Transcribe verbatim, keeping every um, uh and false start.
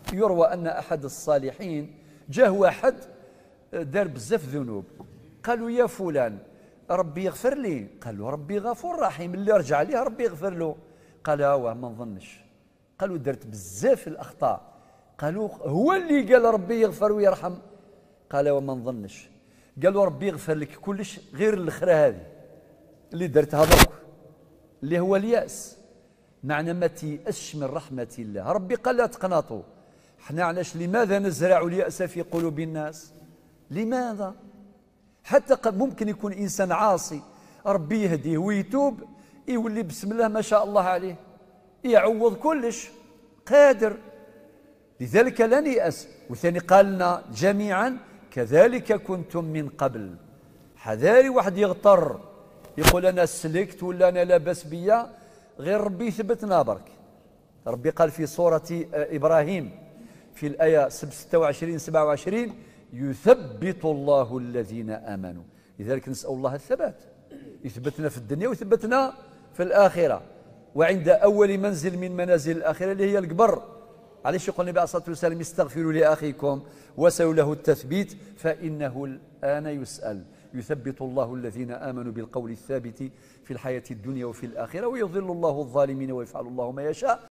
يروى أن أحد الصالحين جاه واحد دار بزاف ذنوب، قالوا يا فلان ربي يغفر لي، قال له ربي غفور رحيم، اللي رجع ليه ربي يغفر له. قال هو ما نظنش. قالوا درت بزاف الأخطاء، قالوا هو اللي قال ربي يغفر ويرحم، قال وما نظنش. قالوا ربي يغفر لك كلش غير الأخرى هذه اللي درتها درك، اللي هو اليأس. معنى ما تيأسش من رحمة الله. ربي قال لا تقنطوا. احنا علاش لماذا نزرع اليأس في قلوب الناس؟ لماذا؟ حتى ممكن يكون إنسان عاصي ربي يهديه ويتوب يولي بسم الله ما شاء الله عليه يعوض كلش، قادر. لذلك لا نيأس. وثاني قال لنا جميعا كذلك كنتم من قبل. حذاري واحد يغتر يقول أنا سلكت ولا أنا لاباس بيا، غير ربي يثبتنا برك. ربي قال في سورة إبراهيم في الآية ستة وعشرين سبعة وعشرين يثبت الله الذين آمنوا. لذلك نسأل الله الثبات، يثبتنا في الدنيا ويثبتنا في الآخرة. وعند أول منزل من منازل الآخرة اللي هي القبر، علاش يقول النبي عليه الصلاة والسلام استغفروا لأخيكم وسلوا له التثبيت فإنه الآن يسأل. يثبت الله الذين آمنوا بالقول الثابت في الحياة الدنيا وفي الآخرة ويضل الله الظالمين ويفعل الله ما يشاء.